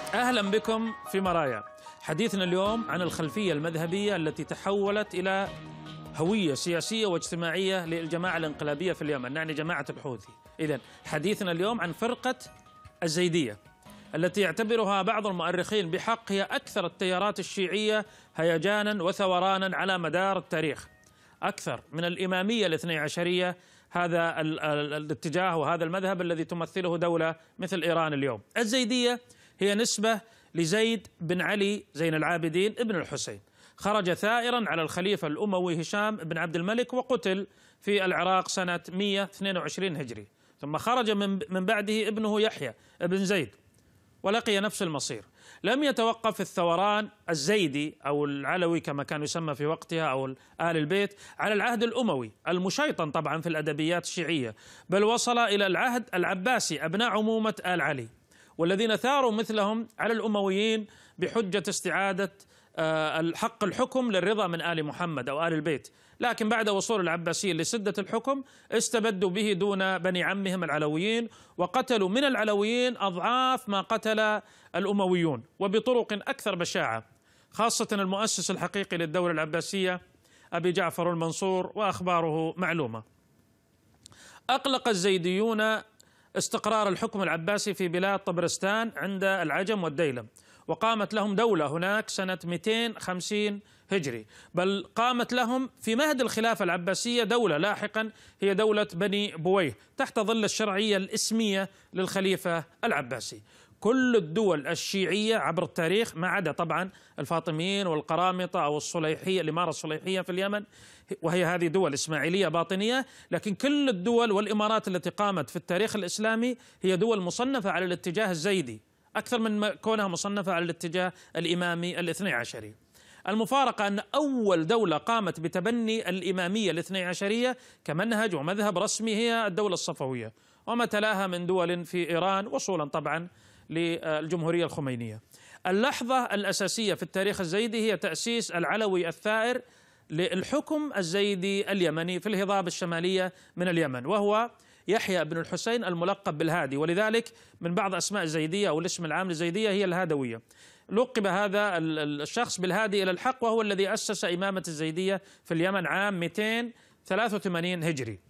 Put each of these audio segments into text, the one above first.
أهلا بكم في مرايا. حديثنا اليوم عن الخلفية المذهبية التي تحولت إلى هوية سياسية واجتماعية للجماعة الانقلابية في اليمن، يعني جماعة الحوثي. إذن حديثنا اليوم عن فرقة الزيدية التي يعتبرها بعض المؤرخين بحق هي أكثر التيارات الشيعية هيجانا وثورانا على مدار التاريخ، أكثر من الإمامية الاثني عشرية، هذا الاتجاه وهذا المذهب الذي تمثله دولة مثل إيران اليوم. الزيدية هي نسبة لزيد بن علي زين العابدين ابن الحسين، خرج ثائرا على الخليفة الأموي هشام بن عبد الملك وقتل في العراق سنة 122 هجري، ثم خرج من بعده ابنه يحيى بن زيد ولقي نفس المصير. لم يتوقف الثوران الزيدي أو العلوي كما كان يسمى في وقتها أو آل البيت على العهد الأموي المشيطن طبعا في الأدبيات الشيعية، بل وصل إلى العهد العباسي أبناء عمومة آل علي، والذين ثاروا مثلهم على الأمويين بحجة استعادة حق الحكم للرضا من آل محمد أو آل البيت، لكن بعد وصول العباسيين لسدة الحكم استبدوا به دون بني عمهم العلويين، وقتلوا من العلويين أضعاف ما قتل الأمويون وبطرق أكثر بشاعة، خاصة المؤسس الحقيقي للدولة العباسية أبي جعفر المنصور، وأخباره معلومة. أقلق الزيديون استقرار الحكم العباسي في بلاد طبرستان عند العجم والديلم، وقامت لهم دولة هناك سنة 250 هجري، بل قامت لهم في مهد الخلافة العباسية دولة لاحقا هي دولة بني بويه تحت ظل الشرعية الإسمية للخليفة العباسي. كل الدول الشيعية عبر التاريخ ما عدا طبعا الفاطميين والقرامطة أو الصليحية، الإمارة الصليحية في اليمن، وهي هذه دول إسماعيلية باطنية، لكن كل الدول والإمارات التي قامت في التاريخ الإسلامي هي دول مصنفة على الاتجاه الزيدي أكثر من كونها مصنفة على الاتجاه الإمامي الاثني عشري. المفارقة أن أول دولة قامت بتبني الإمامية الاثني عشرية كمنهج ومذهب رسمي هي الدولة الصفوية، وما تلاها من دول في إيران وصولا طبعا للجمهورية الخمينية. اللحظة الأساسية في التاريخ الزيدي هي تأسيس العلوي الثائر للحكم الزيدي اليمني في الهضاب الشمالية من اليمن، وهو يحيى بن الحسين الملقب بالهادي، ولذلك من بعض أسماء الزيدية أو الاسم العام للزيدية هي الهادوية. لقب هذا الشخص بالهادي إلى الحق، وهو الذي أسس إمامة الزيدية في اليمن عام 283 هجري.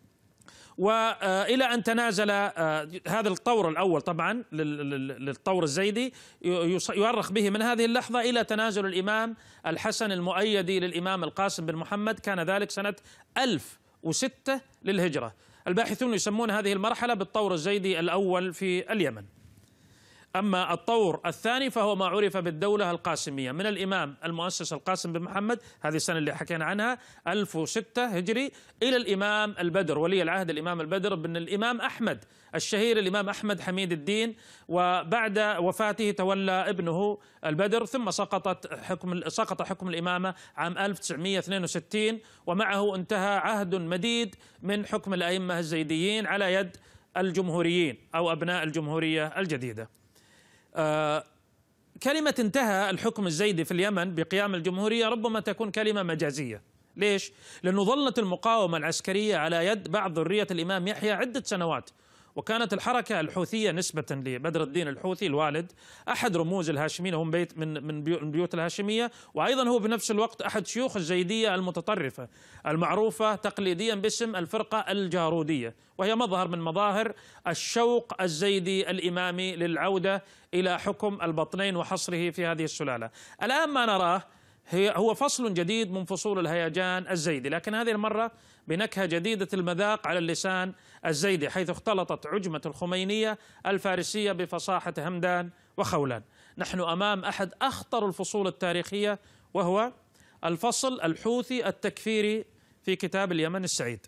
وإلى أن تنازل هذا الطور الأول طبعا للطور الزيدي يؤرخ به من هذه اللحظة إلى تنازل الإمام الحسن المؤيدي للإمام القاسم بن محمد، كان ذلك سنة 1006 للهجرة. الباحثون يسمون هذه المرحلة بالطور الزيدي الأول في اليمن. أما الطور الثاني فهو ما عرف بالدولة القاسمية من الإمام المؤسس القاسم بن محمد، هذه السنة اللي حكينا عنها 1006 هجري، إلى الإمام البدر ولي العهد الإمام البدر بن الإمام أحمد الشهير، الإمام أحمد حميد الدين، وبعد وفاته تولى ابنه البدر، ثم سقط حكم الإمامة عام 1962، ومعه انتهى عهد مديد من حكم الأئمة الزيديين على يد الجمهوريين أو أبناء الجمهورية الجديدة. كلمة انتهى الحكم الزيدي في اليمن بقيام الجمهورية ربما تكون كلمة مجازية. ليش؟ لأنه ظلت المقاومة العسكرية على يد بعض ذرية الإمام يحيى عدة سنوات، وكانت الحركة الحوثية نسبة لبدر الدين الحوثي الوالد أحد رموز الهاشميين، هم بيت من بيوت الهاشمية، وأيضا هو بنفس الوقت أحد شيوخ الزيدية المتطرفة المعروفة تقليديا باسم الفرقة الجارودية، وهي مظهر من مظاهر الشوق الزيدي الإمامي للعودة إلى حكم البطنين وحصره في هذه السلالة. الآن ما نراه هو فصل جديد من فصول الهيجان الزيدي، لكن هذه المرة بنكهة جديدة المذاق على اللسان الزيدي، حيث اختلطت عجمة الخمينية الفارسية بفصاحة همدان وخولان. نحن أمام أحد أخطر الفصول التاريخية، وهو الفصل الحوثي التكفيري في كتاب اليمن السعيد.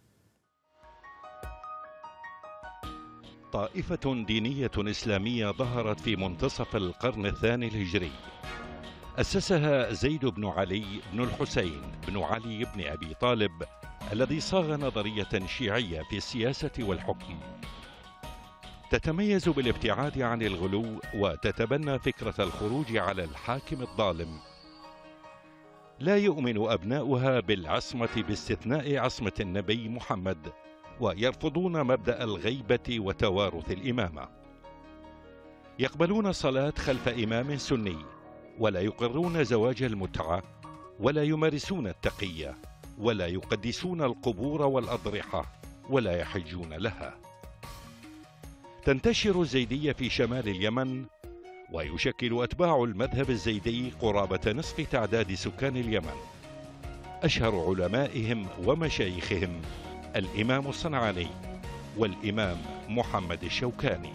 طائفة دينية إسلامية ظهرت في منتصف القرن الثاني الهجري، أسسها زيد بن علي بن الحسين بن علي بن أبي طالب، الذي صاغ نظرية شيعية في السياسة والحكم، تتميز بالابتعاد عن الغلو وتتبنى فكرة الخروج على الحاكم الظالم. لا يؤمن أبناؤها بالعصمة باستثناء عصمة النبي محمد، ويرفضون مبدأ الغيبة وتوارث الإمامة. يقبلون الصلاة خلف إمام سني، ولا يقرون زواج المتعة، ولا يمارسون التقية، ولا يقدسون القبور والأضرحة، ولا يحجون لها. تنتشر الزيدية في شمال اليمن، ويشكل أتباع المذهب الزيدي قرابة نصف تعداد سكان اليمن. أشهر علمائهم ومشايخهم الإمام الصنعاني والإمام محمد الشوكاني.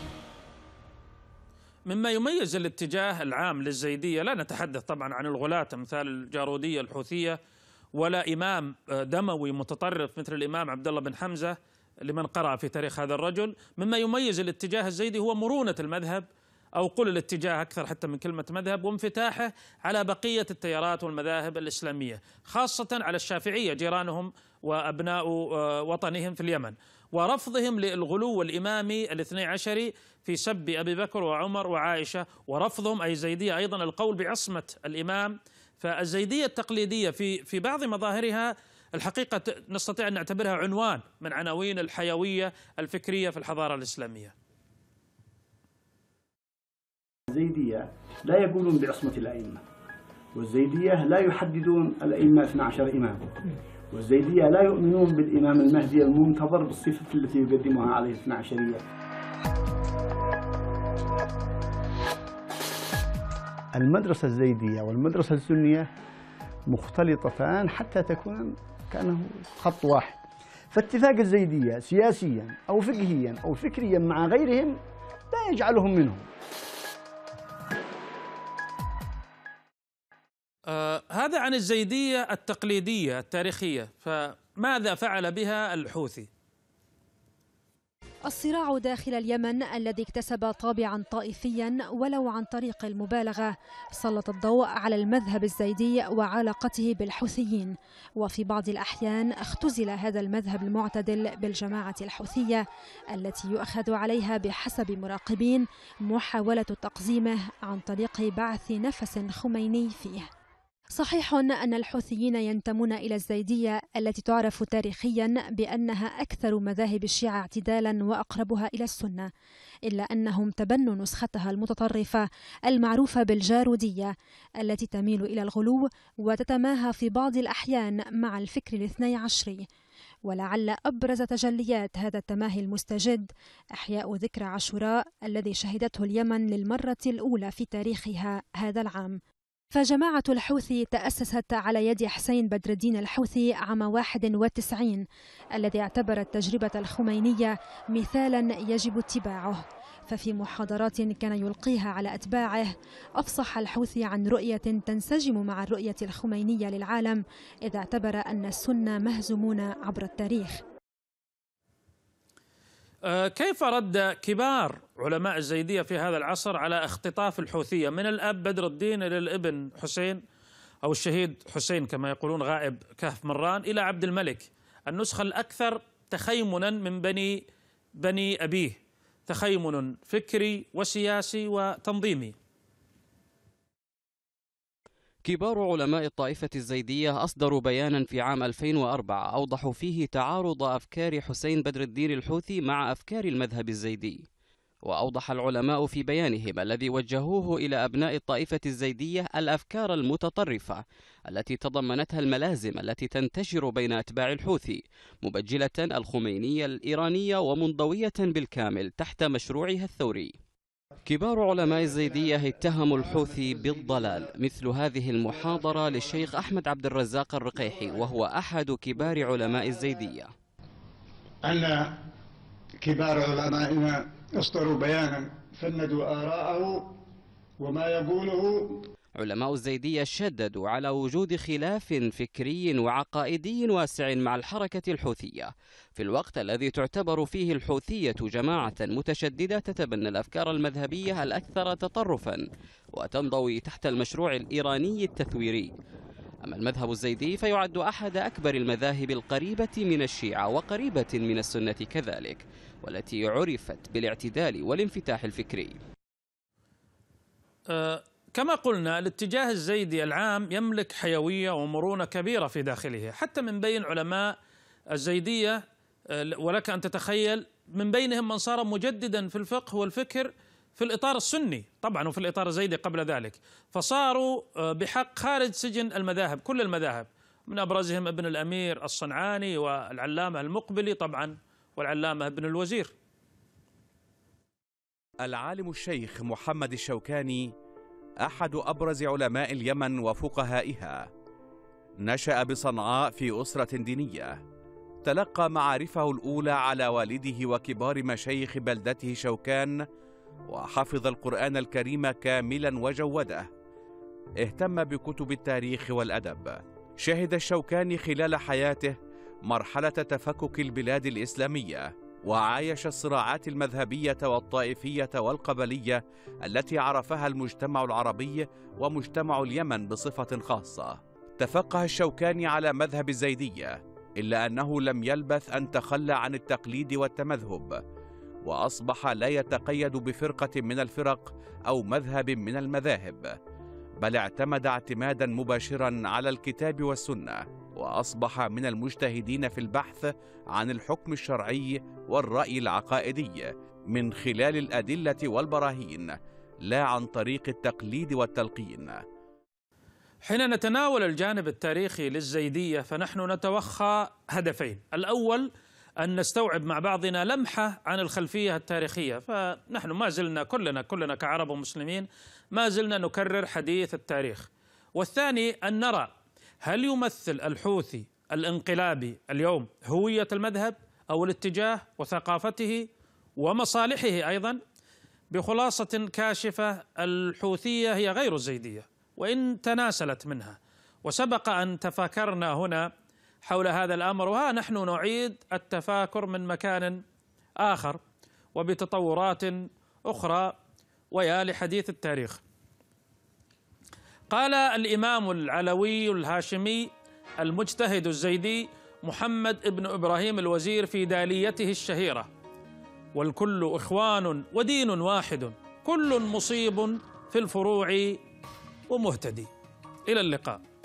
مما يميز الاتجاه العام للزيدية، لا نتحدث طبعا عن الغلاة أمثال الجارودية الحوثية، ولا إمام دموي متطرف مثل الإمام عبد الله بن حمزة لمن قرأ في تاريخ هذا الرجل. مما يميز الاتجاه الزيدي هو مرونة المذهب، أو قل الاتجاه أكثر حتى من كلمة مذهب، وانفتاحه على بقية التيارات والمذاهب الإسلامية، خاصة على الشافعية جيرانهم وأبناء وطنهم في اليمن، ورفضهم للغلو الإمامي الاثني عشري في سب أبي بكر وعمر وعائشة، ورفضهم أي الزيدية أيضا القول بعصمة الإمام. فالزيدية التقليدية في بعض مظاهرها الحقيقة نستطيع أن نعتبرها عنوان من عناوين الحيوية الفكرية في الحضارة الإسلامية. الزيدية لا يقولون بعصمة الأئمة، والزيدية لا يحددون الأئمة 12 إمام، والزيدية لا يؤمنون بالإمام المهدي المنتظر بالصفة التي يقدمها عليه 12شرية. المدرسة الزيدية والمدرسة السنية مختلطتان حتى تكون كأنه خط واحد، فاتفاق الزيدية سياسيا أو فقهيا أو فكريا مع غيرهم لا يجعلهم منهم. هذا عن الزيدية التقليدية التاريخية، فماذا فعل بها الحوثي؟ الصراع داخل اليمن الذي اكتسب طابعا طائفيا ولو عن طريق المبالغة سلط الضوء على المذهب الزيدي وعلاقته بالحوثيين، وفي بعض الأحيان اختزل هذا المذهب المعتدل بالجماعة الحوثية التي يؤخذ عليها بحسب مراقبين محاولة تقزيمه عن طريق بعث نفس خميني فيه. صحيح أن الحوثيين ينتمون إلى الزيدية التي تعرف تاريخيا بأنها أكثر مذاهب الشيعة اعتدالا وأقربها إلى السنة، إلا أنهم تبنوا نسختها المتطرفة المعروفة بالجارودية التي تميل إلى الغلو وتتماهى في بعض الأحيان مع الفكر الاثني عشري. ولعل أبرز تجليات هذا التماهي المستجد إحياء ذكرى عاشوراء الذي شهدته اليمن للمرة الأولى في تاريخها هذا العام. فجماعة الحوثي تأسست على يد حسين بدر الدين الحوثي عام 91 الذي اعتبر التجربة الخمينية مثالا يجب اتباعه. ففي محاضرات كان يلقيها على أتباعه أفصح الحوثي عن رؤية تنسجم مع الرؤية الخمينية للعالم، إذا اعتبر أن السنة مهزومون عبر التاريخ. كيف رد كبار علماء الزيدية في هذا العصر على اختطاف الحوثية من الأب بدر الدين إلى الابن حسين أو الشهيد حسين كما يقولون غائب كهف مران إلى عبد الملك، النسخة الأكثر تخيمنا من بني أبيه، تخيمن فكري وسياسي وتنظيمي؟ كبار علماء الطائفة الزيدية أصدروا بيانا في عام 2004 أوضحوا فيه تعارض أفكار حسين بدر الدين الحوثي مع أفكار المذهب الزيدي. وأوضح العلماء في بيانهم الذي وجهوه إلى أبناء الطائفة الزيدية الأفكار المتطرفة التي تضمنتها الملازم التي تنتشر بين أتباع الحوثي، مبجلة الخمينية الإيرانية ومنضوية بالكامل تحت مشروعها الثوري. كبار علماء الزيدية اتهموا الحوثي بالضلال، مثل هذه المحاضرة للشيخ أحمد عبد الرزاق الرقيحي وهو أحد كبار علماء الزيدية. أن كبار علمائنا اصدروا بيانا فندوا آراءه وما يقوله. علماء الزيدية شددوا على وجود خلاف فكري وعقائدي واسع مع الحركة الحوثية، في الوقت الذي تعتبر فيه الحوثية جماعة متشددة تتبنى الأفكار المذهبية الأكثر تطرفا وتنضوي تحت المشروع الإيراني التثويري. أما المذهب الزيدي فيعد أحد أكبر المذاهب القريبة من الشيعة وقريبة من السنة كذلك، والتي عرفت بالاعتدال والانفتاح الفكري. كما قلنا الاتجاه الزيدي العام يملك حيوية ومرونة كبيرة في داخله حتى من بين علماء الزيدية، ولك أن تتخيل من بينهم من صار مجددا في الفقه والفكر في الإطار السني طبعا وفي الإطار الزيدي قبل ذلك، فصاروا بحق خارج سجن المذاهب، كل المذاهب، من أبرزهم ابن الأمير الصنعاني والعلامة المقبلي طبعا والعلامة ابن الوزير. العالم الشيخ محمد الشوكاني أحد أبرز علماء اليمن وفقهائها، نشأ بصنعاء في أسرة دينية، تلقى معارفه الأولى على والده وكبار مشايخ بلدته شوكان، وحفظ القرآن الكريم كاملا وجوده. اهتم بكتب التاريخ والأدب. شهد الشوكاني خلال حياته مرحلة تفكك البلاد الإسلامية، وعايش الصراعات المذهبية والطائفية والقبلية التي عرفها المجتمع العربي ومجتمع اليمن بصفة خاصة. تفقه الشوكاني على مذهب الزيدية، إلا أنه لم يلبث أن تخلى عن التقليد والتمذهب، وأصبح لا يتقيد بفرقة من الفرق أو مذهب من المذاهب، بل اعتمد اعتمادا مباشرا على الكتاب والسنة، وأصبح من المجتهدين في البحث عن الحكم الشرعي والرأي العقائدي من خلال الأدلة والبراهين، لا عن طريق التقليد والتلقين. حين نتناول الجانب التاريخي للزيدية فنحن نتوخى هدفين: الأول أن نستوعب مع بعضنا لمحة عن الخلفية التاريخية، فنحن ما زلنا كلنا كعرب ومسلمين ما زلنا نكرر حديث التاريخ. والثاني أن نرى هل يمثل الحوثي الانقلابي اليوم هوية المذهب أو الاتجاه وثقافته ومصالحه أيضا. بخلاصة كاشفة، الحوثية هي غير الزيدية وإن تناسلت منها، وسبق أن تفاكرنا هنا حول هذا الأمر، وها نحن نعيد التفاكر من مكان آخر وبتطورات أخرى ويا لحديث التاريخ. قال الإمام العلوي الهاشمي المجتهد الزيدي محمد ابن إبراهيم الوزير في داليته الشهيرة: والكل إخوان ودين واحد، كل مصيب في الفروع ومهتدي. إلى اللقاء.